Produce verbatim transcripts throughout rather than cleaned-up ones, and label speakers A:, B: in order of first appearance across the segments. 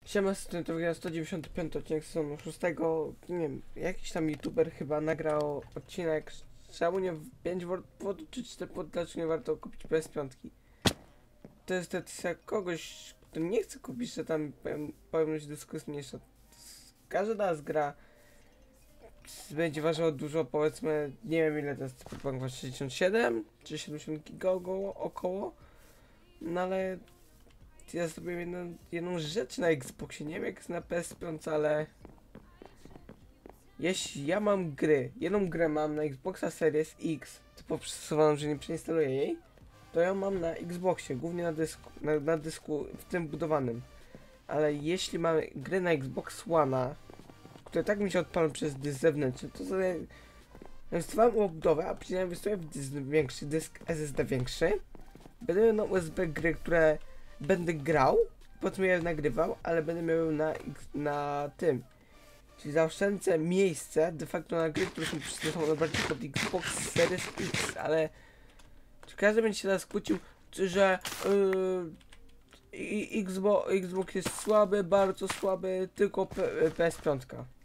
A: Siema, z tym to wygra sto dziewięćdziesiąty piąty odcinek sezonu szóstego. Nie wiem, jakiś tam youtuber chyba nagrał odcinek, czemu nie pięć wodów czy cztery wody, dlaczego nie warto kupić P S pięć. To jest decyzja kogoś, kto nie chce kupić, że tam pojemność dysku jest mniejsza. Każda nas gra będzie ważyła dużo, powiedzmy, nie wiem ile to jest, chyba sześćdziesiąt siedem czy siedemdziesiąt giga około, około, no ale ja zrobię jedną, jedną rzecz na Xboxie, nie wiem jak jest na P S pięć, ale jeśli ja mam gry, jedną grę mam na Xboxa Series X, to przystosowaną, że nie przeinstaluję jej, to ja mam na Xboxie, głównie na dysku, na, na dysku w tym budowanym. Ale jeśli mamy gry na Xbox One'a, które tak mi się odpalą przez dysk zewnętrzny, to sobie inwestowałem w obudowę, a później inwestuję w dysk większy, dysk S S D większy. Będę miał na U S B gry, które będę grał, potem je nagrywał, ale będę miał na, na tym. Czyli zaoszczędzę miejsce de facto na gry, które są przystosowane bardziej pod Xbox Series X, ale czy każdy będzie się teraz kłócił, że yy, Xbox, Xbox jest słaby, bardzo słaby, tylko P S pięć.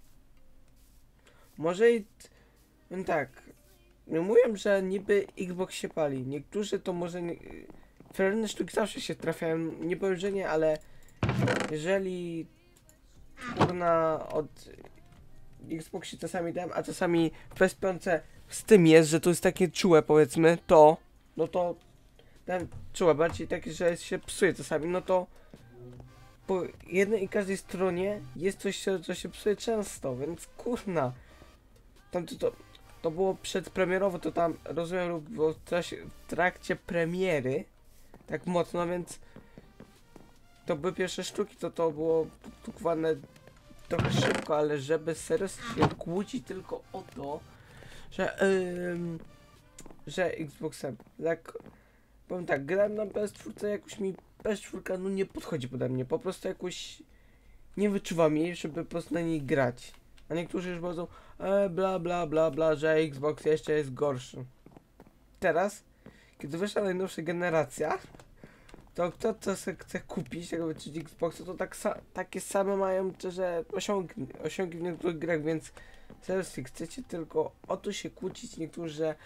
A: Może i no tak, mówię, że niby Xbox się pali, niektórzy to może nie, feralne sztuki zawsze się trafiają, nie powiem, że nie, ale jeżeli kurna od Xboxie czasami dam, a czasami w P S pięć z tym jest, że to jest takie czułe, powiedzmy, to, no to dam czułe, bardziej takie, że się psuje czasami, no to po jednej i każdej stronie jest coś, co się psuje często, więc kurna, tam to, to, to było przedpremierowo, to tam, rozumiem, było w trakcie, w trakcie premiery, tak mocno, więc to były pierwsze sztuki, to to było produkowane trochę szybko, ale żeby serio się kłócić tylko o to, że yy, że Xboxem, tak, powiem tak, grałem na P S cztery, jakoś mi P S cztery no nie podchodzi pode mnie, po prostu jakoś nie wyczuwam jej, żeby po prostu na niej grać. A niektórzy już powiedzą, e, bla bla bla bla, że Xbox jeszcze jest gorszy. Teraz, kiedy wyszła najnowsza generacja, to kto co se chce kupić tego Xboxa, to tak sa takie same mają, że osiągi, osiągi w niektórych grach, więc seriously, chcecie tylko o to się kłócić, niektórzy, że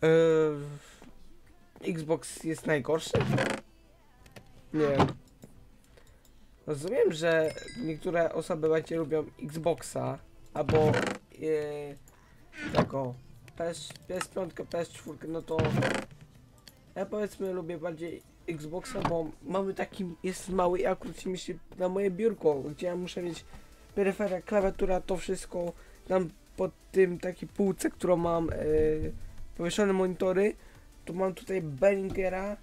A: yy, Xbox jest najgorszy? Nie wiem. Rozumiem, że niektóre osoby bardziej lubią Xboxa, albo yy, tego P S pięć, P S cztery, no to ja powiedzmy lubię bardziej Xboxa, bo mamy taki, jest mały i akurat się mieści na moje biurko, gdzie ja muszę mieć peryferia, klawiatura, to wszystko, tam pod tym takiej półce, którą mam yy, powieszone monitory, tu mam tutaj Behringera,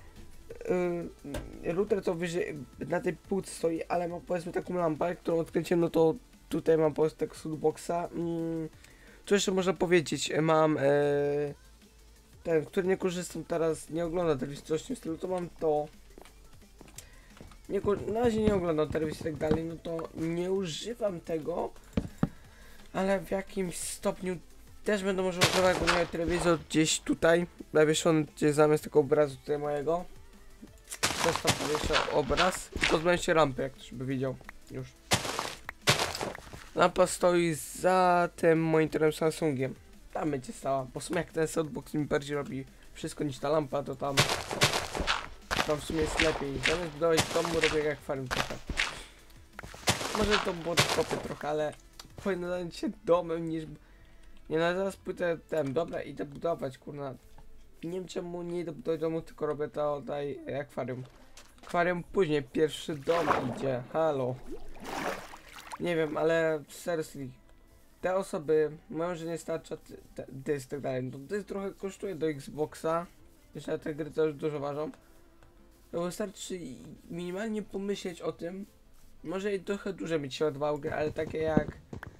A: yy, router to wyżej na tej półce stoi, ale mam powiedzmy taką lampę, którą odkręciłem, no to tutaj mam po prostu tak soundboxa. Yy, co jeszcze można powiedzieć, mam yy, ten, który nie korzystam teraz, nie ogląda telewizji, coś w tym stylu, to mam to. Nie, na razie nie oglądam telewizji i tak dalej, no to nie używam tego, ale w jakimś stopniu też będę może używać, bo miałem telewizor gdzieś tutaj, zawieszony gdzieś zamiast tego obrazu tutaj mojego. Też tam powieszę obraz i pozbędę się rampy, jak ktoś by widział już. Lampa stoi za tym monitorem Samsungiem. Tam będzie stała, bo w sumie jak ten softbox mi bardziej robi wszystko niż ta lampa, to tam tam w sumie jest lepiej. Zamiast budować w domu robię jak farm trochę. Może to było kopy trochę, ale powinno zająć się domem niż... Nie, no zaraz pójdę ten, dobra, idę budować, kurna. Nie wiem czemu nie idę budować domu, tylko robię to daj akwarium. Akwarium później, pierwszy dom idzie, halo. Nie wiem, ale seriously. Te osoby mają, że nie starcza dysk i tak dalej. No, dysk trochę kosztuje do Xboxa, jeszcze te gry też dużo ważą. No wystarczy minimalnie pomyśleć o tym, może i trochę dłużej mieć się odwały gry, ale takie jak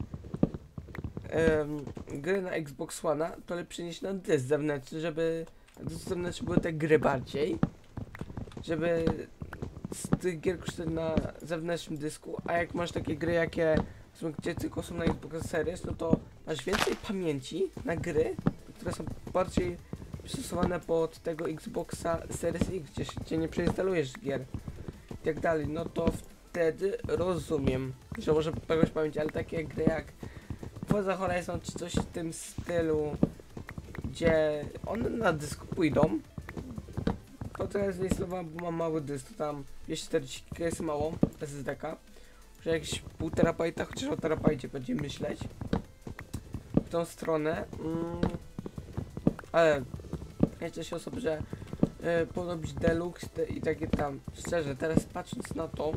A: um, gry na Xbox One, to lepiej przenieść na dysk zewnętrzny, żeby na dysk zewnętrzny były te gry bardziej, żeby z tych gier kosztuje na zewnętrznym dysku, a jak masz takie gry jakie gdzie tylko są na Xbox Series, no to masz więcej pamięci na gry, które są bardziej przystosowane pod tego Xboxa Series X, gdzie, gdzie nie przeinstalujesz gier i tak dalej, no to w wtedy rozumiem, że może poprawiać pamięć, ale takie gry jak Forza Horizon czy coś w tym stylu, gdzie one na dysku pójdą, to teraz zainstalowałem, bo mam mały dysk, to tam dwieście czterdzieści giga jest mało, S S D ka, że jakieś pół terabajta, chociaż o terabajcie będziemy myśleć w tą stronę, mm, ale wiecie się osób, że y, powinno być deluxe te, i takie tam, szczerze, teraz patrząc na to,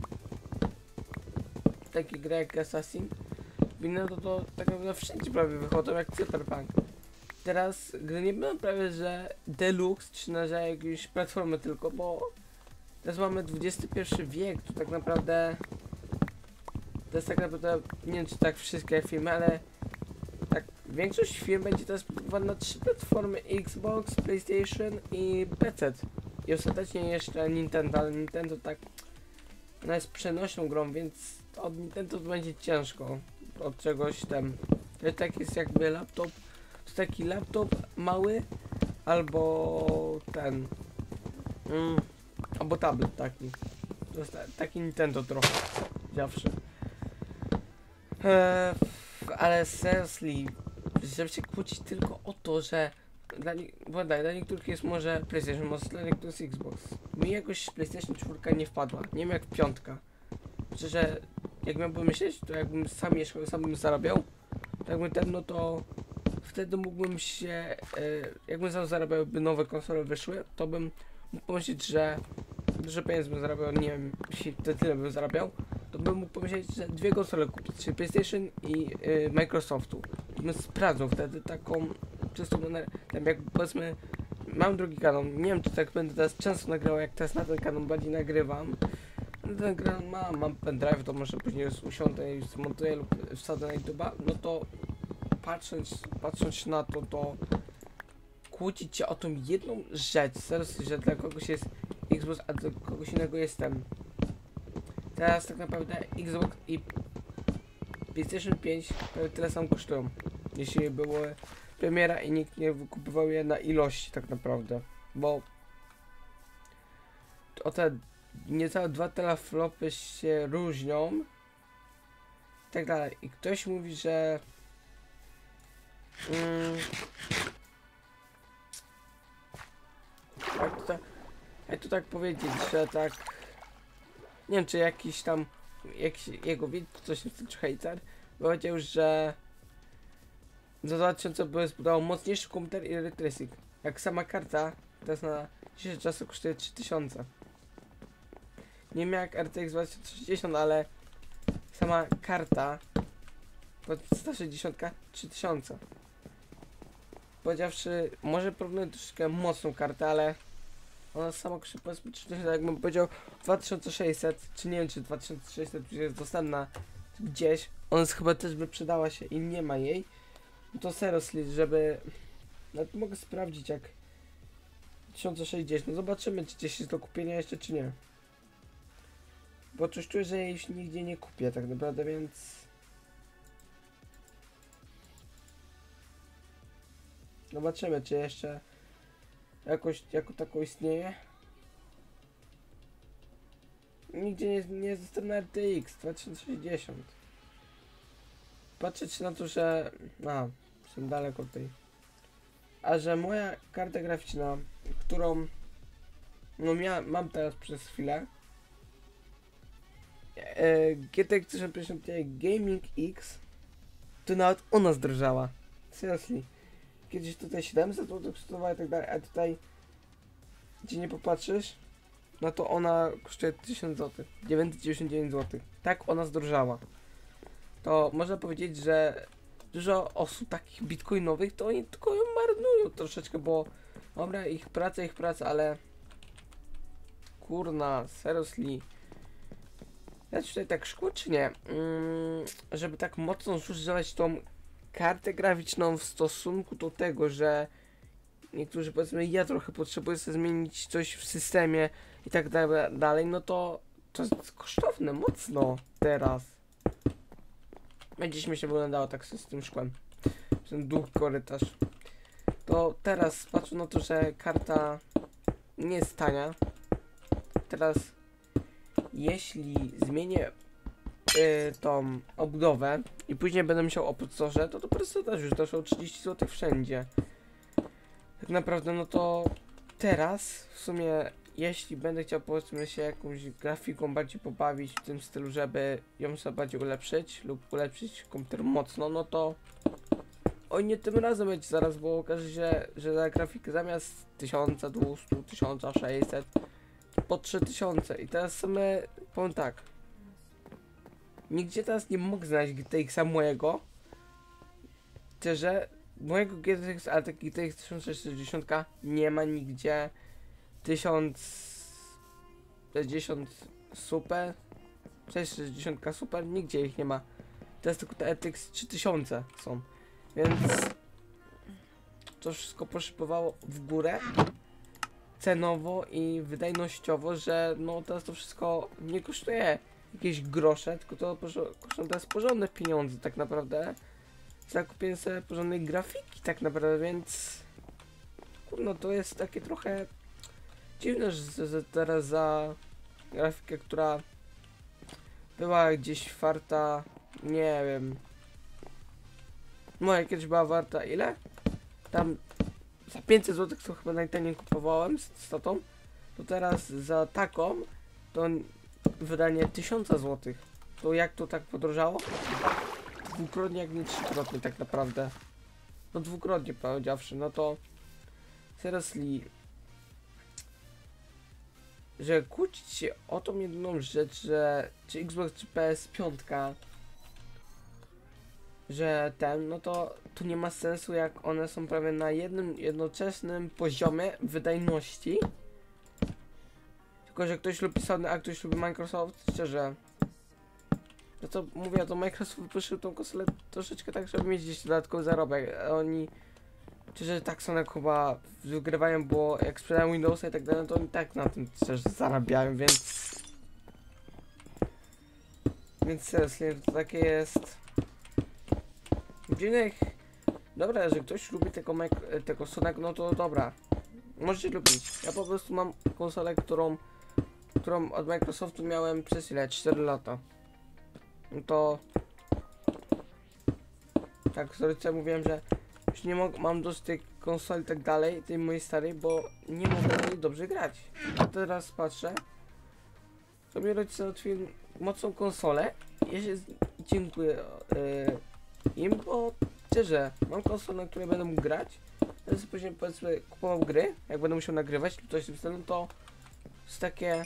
A: takie gry jak Assassin, winno to, to tak naprawdę wszędzie prawie wychodzą jak Cyberpunk. Teraz gry nie będą prawie, że deluxe, czy na że jakieś platformy tylko, bo teraz mamy dwudziesty pierwszy wiek, to tak naprawdę to jest tak naprawdę, nie wiem czy tak wszystkie filmy, ale tak większość firm będzie teraz budowana na trzy platformy: Xbox, PlayStation i P C. I ostatecznie jeszcze Nintendo, ale Nintendo tak, ona jest przenośną grą, więc od Nintendo to będzie ciężko od czegoś tam. To tak jest jakby laptop, to taki laptop mały, albo ten, mm, albo tablet taki. To jest ta, taki Nintendo trochę, zawsze. Eee, ale seriously, żeby się kłócić tylko o to, że dla, nie, bo daj, dla niektórych jest może PlayStation, może dla niektórych jest Xbox. Mi jakoś PlayStation cztery nie wpadła, nie wiem jak piątka. Szczerze, jak miałbym myśleć, to jakbym sam mieszkał, sam bym zarabiał, to jakbym ten, no to wtedy mógłbym się, e, jakbym sam zarabiał, by nowe konsole wyszły, to bym mógł pomyśleć, że dużo pieniędzy bym zarabiał, nie wiem, jeśli tyle bym zarabiał, to bym mógł pomyśleć, że dwie konsole kupić, czyli PlayStation i y, Microsoftu. Bym sprawdzał wtedy taką czystą, tam jak powiedzmy, mam drugi kanał, nie wiem czy tak będę teraz często nagrywał, jak teraz na ten kanał bardziej nagrywam. Ten kanał mam, mam pendrive, to może później usiądę i zmontuję lub wsadzę na YouTube'a, no to patrząc, patrząc na to, to kłócić się o tą jedną rzecz, serdecznie, że dla kogoś jest Xbox, a dla kogoś innego jestem. Teraz tak naprawdę Xbox i PlayStation pięć tyle samo kosztują, jeśli było premiera i nikt nie wykupywał je na ilości tak naprawdę, bo o te niecałe dwa teraflopy się różnią i tak dalej. I ktoś mówi, że mm, jak, to, jak to tak powiedzieć, że tak nie wiem czy jakiś tam jakiś jego widz, coś w tym hejter powiedział, że za dwa tysiące by zbudował mocniejszy komputer i ray tracing. Jak sama karta teraz na dzisiejsze czasy kosztuje trzy tysiące. Nie wiem jak R T X dwa tysiące sześćdziesiąt, ale sama karta sto sześćdziesiąt trzy tysiące. Powiedziawszy, może porównuję troszkę mocną kartę, ale ona sama kosztuje powiedzmy trzy tysiące, jakbym powiedział dwa tysiące sześćset, czy nie wiem czy dwa tysiące sześćset już jest dostępna gdzieś, ona chyba też by przydała się i nie ma jej. No to seriously, żeby... Nawet mogę sprawdzić jak tysiąc sześćdziesiąt, no zobaczymy czy gdzieś jest do kupienia jeszcze czy nie. Bo coś czuję, że jej już nigdzie nie kupię tak naprawdę, więc... Zobaczymy czy jeszcze jakoś jako tako istnieje. Nigdzie nie, nie jest dostępna R T X dwa tysiące sześćdziesiąt. Patrzeć na to, że... A, jestem daleko od tej. A że moja karta graficzna, którą no ja mam teraz przez chwilę, e, G T X tysiąc pięćdziesiąt Gaming X, to nawet ona zdrożała. Seriously. Kiedyś tutaj siedemset złotych kosztowała i tak dalej, a tutaj gdzie nie popatrzysz, no to ona kosztuje tysiąc złotych, dziewięćset dziewięćdziesiąt dziewięć złotych. Tak ona zdrożała. To można powiedzieć, że dużo osób takich bitcoinowych to oni tylko ją marnują troszeczkę, bo dobra, ich praca, ich praca, ale kurna, seriously. Ja tutaj tak szkło czy nie? Mm, żeby tak mocno zużywać tą kartę graficzną w stosunku do tego, że niektórzy powiedzmy ja trochę potrzebuję sobie zmienić coś w systemie i tak dalej, no to to jest kosztowne mocno teraz. Będzie śmiesznie wyglądało tak z tym szkłem. Ten długi korytarz. To teraz patrzę na to, że karta nie jest tania. Teraz jeśli zmienię y, tą obudowę i później będę musiał o procesorze, to to po prostu też już doszło trzydzieści złotych wszędzie. Tak naprawdę, no to teraz w sumie, jeśli będę chciał powiedzmy się jakąś grafiką bardziej pobawić w tym stylu, żeby ją sobie bardziej ulepszyć lub ulepszyć komputer mocno, no to oj nie tym razem będzie zaraz, bo okaże się, że za grafikę zamiast tysiąc dwieście, tysiąc sześćset po trzy tysiące i teraz same, powiem tak, nigdzie teraz nie mogę znaleźć G T X-a mojego, że mojego G T X, ale taki G T X tysiąc sześćset nie ma nigdzie. Tysiąc sześćdziesiąt Super, sześćset sześćdziesiąt Super, nigdzie ich nie ma. Teraz tylko te R T X trzy tysiące są, więc to wszystko poszybowało w górę cenowo i wydajnościowo, że no teraz to wszystko nie kosztuje jakieś grosze, tylko to kosztuje teraz porządne pieniądze tak naprawdę. Za kupienie sobie porządnej grafiki tak naprawdę, więc no to jest takie trochę dziwne, że, że teraz za grafikę, która była gdzieś warta, nie wiem, moja kiedyś była warta ile? Tam za pięćset złotych to chyba najtaniej kupowałem z, z tatą, to teraz za taką to wydanie tysiąc złotych. To jak to tak podrożało? Dwukrotnie, jak nie trzykrotnie tak naprawdę. No dwukrotnie powiedziawszy, no to seriously, że kłócić się o tą jedyną rzecz, że czy Xbox czy P S pięć, że ten, no to tu nie ma sensu, jak one są prawie na jednym jednoczesnym poziomie wydajności. Tylko że ktoś lubi Sony, a ktoś lubi Microsoft, szczerze. No to mówię, to Microsoft wypuścił tą konsolę troszeczkę tak, żeby mieć gdzieś dodatkowy zarobek. A oni, czy że tak Sony chyba wygrywają, bo jak sprzedają Windowsa i tak dalej, to oni tak na tym też zarabiają, więc... Więc seriously, to takie jest... Dziwnych... Dobra, że ktoś lubi tego, tego Sonego, no to dobra. Możecie lubić. Ja po prostu mam konsolę, którą... którą od Microsoftu miałem przez ile? cztery lata. No to... Tak, z rodzicem mówiłem, że już nie mogę, mam dość tej konsoli i tak dalej, tej mojej starej, bo nie mogę na niej dobrze grać. A teraz patrzę, sobie rodzice załatwili mocną konsolę i ja się dziękuję yy, im, bo szczerze, mam konsolę, na której będę mógł grać, ale sobie później powiedzmy kupował gry, jak będę musiał nagrywać lub coś w tym stylu, to jest takie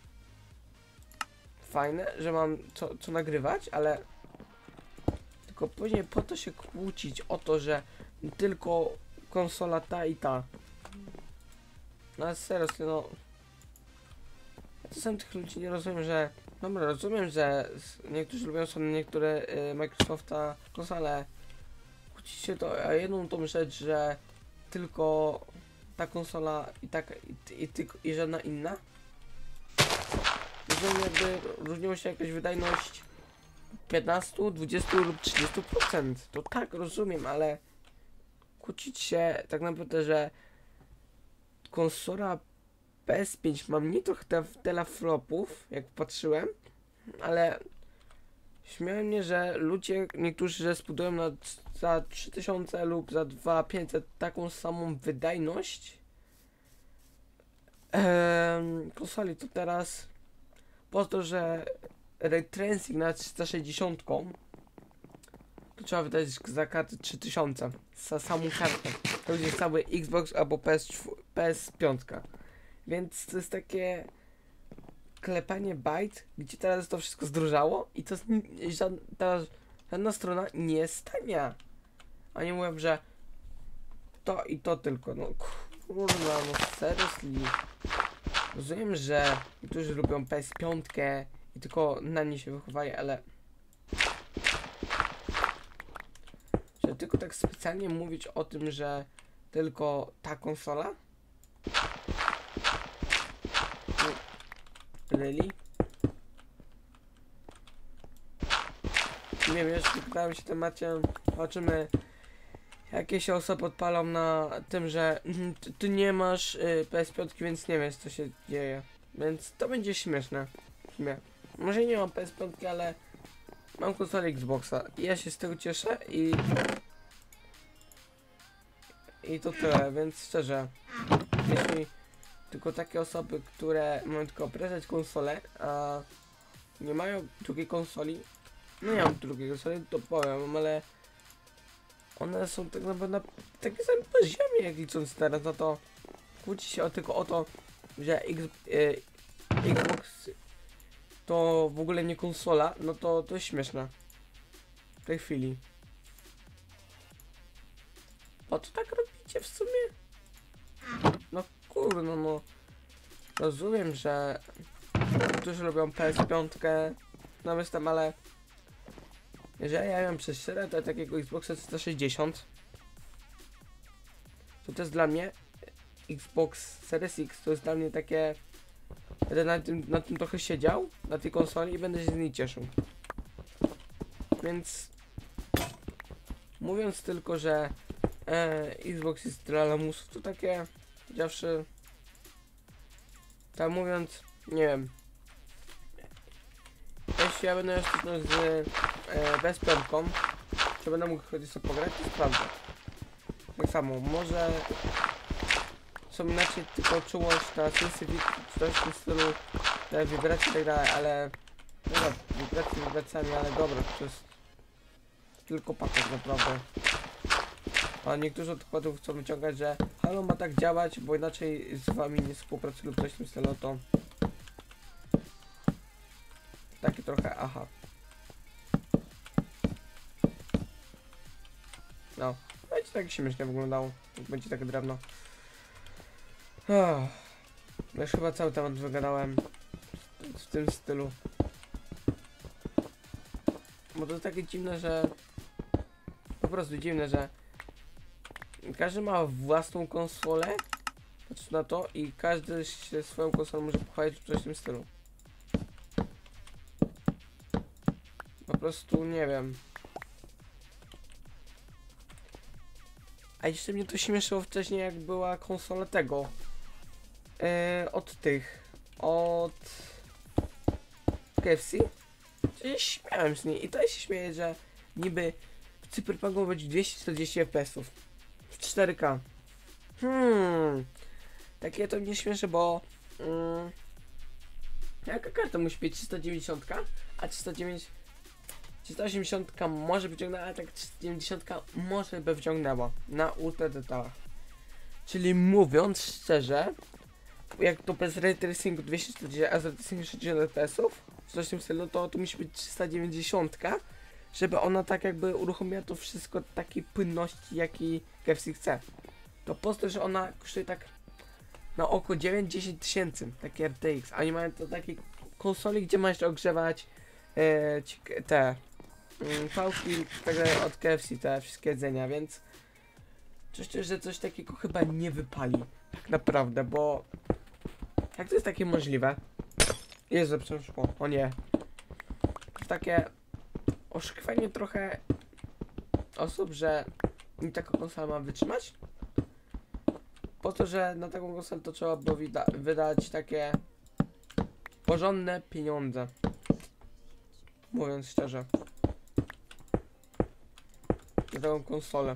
A: fajne, że mam co, co nagrywać, ale tylko później po to się kłócić o to, że tylko konsola ta i ta. No serio, no. Ja czasem tych ludzi nie rozumiem, że... Dobra, rozumiem, że niektórzy lubią sobie niektóre y, Microsofta konsole. Kłócić się to a jedną tą rzecz, że tylko ta konsola i tak i, i, i, i żadna inna. Rozumiem, jakby różniło się jakaś wydajność piętnaście, dwadzieścia lub trzydzieści procent. To tak, rozumiem, ale kłócić się tak naprawdę, że konsola P S pięć ma mniej trochę teraflopów, jak patrzyłem, ale śmieją mnie, że ludzie, niektórzy, że zbudują na, za trzy tysiące lub za dwa tysiące pięćset taką samą wydajność eee, konsoli, to teraz po to, że ray tracing na trzysta sześćdziesiąt to trzeba wydać za kartę trzy tysiące za samą kartę. To będzie cały Xbox albo P S cztery, P S pięć. Więc to jest takie klepanie bajt, gdzie teraz to wszystko zdrożało i to jest żadna, ta, żadna strona nie jest tania. A nie mówię, że to i to tylko. No kurwa, no seriously. Rozumiem, że niektórzy lubią P S pięć i tylko na nie się wychowali, ale że tylko tak specjalnie mówić o tym, że tylko ta konsola? No, really? Nie wiem, jeszcze pytałem się temacie, zobaczymy jakie się osoby odpalą na tym, że ty, ty nie masz y, P S pięć, więc nie wiesz co się dzieje, więc to będzie śmieszne. sumie. Może nie mam P S pięć, ale mam konsolę Xboxa i ja się z tego cieszę i... I to tyle, więc szczerze, jeśli tylko takie osoby, które mają tylko prezent konsolę, a nie mają drugiej konsoli, no nie mam drugiej konsoli, to powiem, ale one są tak naprawdę na takie same poziomie, jak licząc teraz, no to kłóci się o tylko o to, że X, y, Xbox to w ogóle nie konsola, no to to jest śmieszne. W tej chwili. Po co tak robicie w sumie? No kurno, no. Rozumiem, że niektórzy lubią P S pięć, nawet tam, ale jeżeli ja ją przez szczerze, to takiego Xboxa trzysta sześćdziesiąt, to to jest dla mnie Xbox Series X, to jest dla mnie takie, będę na tym, na tym trochę siedział, na tej konsoli i będę się z niej cieszył. Więc mówiąc tylko, że e, Xbox jest dla lamusów, to takie zawsze, tak mówiąc, nie wiem, jeśli ja będę jeszcze z e, bezpiątką, to będę mógł chodzić sobie pograć, to sprawdzę. Tak samo, może są inaczej tylko czułość na sensitivity, coś w tym stylu, te wibracje i tak dalej, ale no dobra, wibracje wibracjami, ale dobra, to jest tylko pakiet naprawdę. A niektórzy od odpadów chcą wyciągać, że halo ma tak działać, bo inaczej z wami nie współpracuję lub coś w tym stylu, to takie trochę aha. No, będzie tak śmiesznie wyglądało, jak będzie takie drewno. Oh. Już chyba cały temat wygadałem w tym stylu. Bo to jest takie dziwne, że po prostu dziwne, że każdy ma własną konsolę, patrz na to, i każdy się swoją konsolą może pochwalić w coś w tym stylu. Po prostu nie wiem. A jeszcze mnie to śmieszyło wcześniej, jak była konsola tego. Yy, od tych. Od K F C. Czyli śmiałem z niej. I to się śmieję, że niby w Cyberpunku ma być dwieście czterdzieści F P S ów. W cztery K. Hmm. Takie to mnie śmieszy, bo... Yy, jaka karta musi być? trzysta dziewięćdziesiąt, a trzysta dziewięćdziesiąt... trzysta osiemdziesiąt może by wyciągnęła, a tak trzysta dziewięćdziesiąt może by wyciągnęła na ultra detalach. Czyli mówiąc szczerze, jak to bez ray tracingu dwieście czterdzieści, a z ray tracingu sześćdziesiąt F P S ów, coś w tym stylu, to to musi być trzysta dziewięćdziesiąt, żeby ona tak jakby uruchomiła to wszystko takiej płynności, jaki K F C chce. To po to, że ona kosztuje tak na oko dziewięć do dziesięciu tysięcy, takie R T X, a nie mają to takiej konsoli, gdzie masz ogrzewać e, te mm, pałki tak od K F C, te wszystkie jedzenia, więc coś, że coś takiego chyba nie wypali, tak naprawdę, bo jak to jest takie możliwe? Jest zepsułem szkło, o nie. To takie oszukiwanie trochę osób, że nie taka konsola ma wytrzymać. Po to, że na taką konsolę to trzeba było wydać takie porządne pieniądze. Mówiąc szczerze. Na taką konsolę.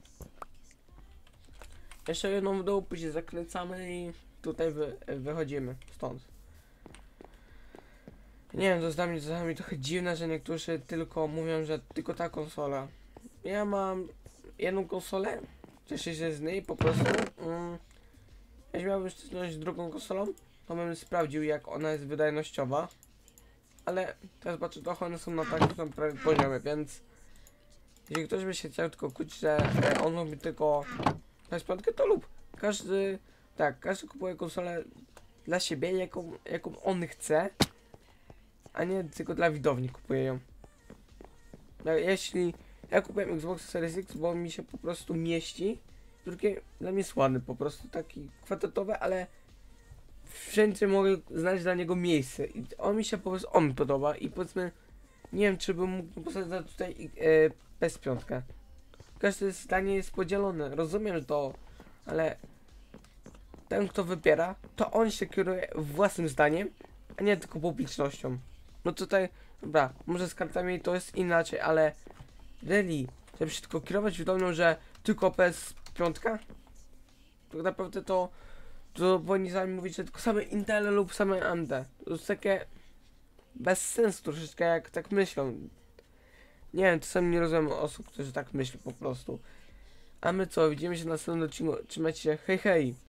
A: Jeszcze jedną w dół, później zakręcamy i tutaj wy, wychodzimy stąd. Nie wiem, to jest dla mnie czasami trochę dziwne, że niektórzy tylko mówią, że tylko ta konsola. Ja mam jedną konsolę, cieszę się z niej po prostu. Mm, jeśli miałbym ściągnąć drugą konsolą, to bym sprawdził, jak ona jest wydajnościowa. Ale teraz zobaczę, trochę one są na takim samym poziomie, więc jeśli ktoś by się chciał tylko kłócić, że e, on lubi tylko P S pięć, to lub każdy, tak, każdy kupuje konsolę dla siebie, jaką, jaką on chce, a nie tylko dla widowni kupuje ją. No, jeśli ja kupiłem Xbox Series X, bo mi się po prostu mieści, drugie dla mnie jest ładny, po prostu taki kwadratowy, ale wszędzie mogę znaleźć dla niego miejsce i on mi się po prostu, on podoba i powiedzmy, nie wiem, czy bym mógł posadzić tutaj e, P S pięć. Każde zdanie jest podzielone, rozumiem to, ale ten, kto wybiera, to on się kieruje własnym zdaniem a nie tylko publicznością. No tutaj, dobra, może z kartami to jest inaczej, ale really, żeby się tylko kierować widownią, że tylko P S pięć? Tak naprawdę to, to powinni sami mówić, że tylko same Intel lub same A M D. To jest takie bez sensu troszeczkę, jak tak myślą. Nie wiem, czasami nie rozumiem osób, którzy tak myślą po prostu. A my co, widzimy się na następnym odcinku. Trzymajcie się, hej hej!